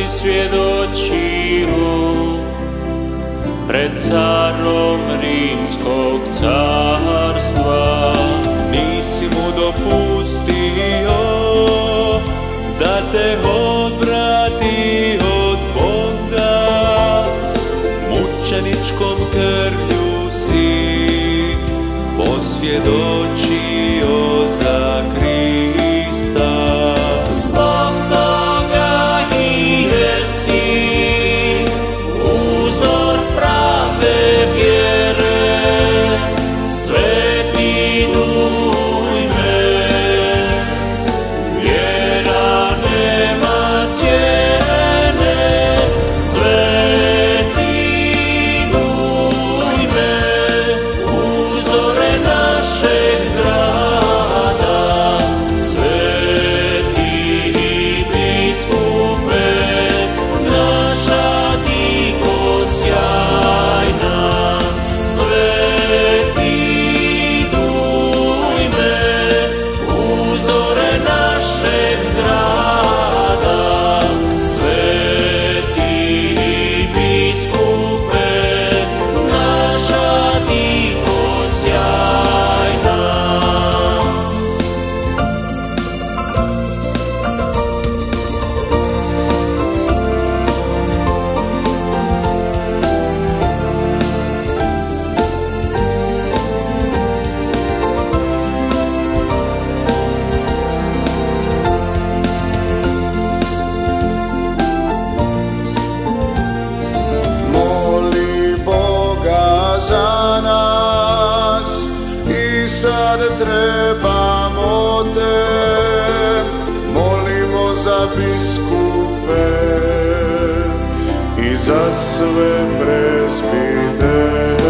si svjedočio pred carom Rimskog carstva. Nisi mu dopustio da te odvrati od Boga, mučeničkom krvlju si posvjedočio za Krista. Zbog toga i jesi uzor prave vjere, Sveti Dujme, vjera nema cijene. Sveti Dujme, uzore našeg grada, Sveti biskupe, naša diko sjajna. Sveti Dujme, uzore našeg grada, Sveti biskupe, naša diko sjajna. Moli Boga za nas i sad trebamo te, molimo za biskupe i za sve presbite.